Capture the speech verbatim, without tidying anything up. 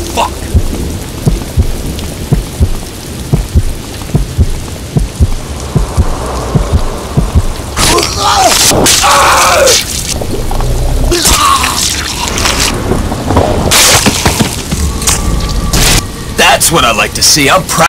Fuck! That's what I like to see. I'm proud.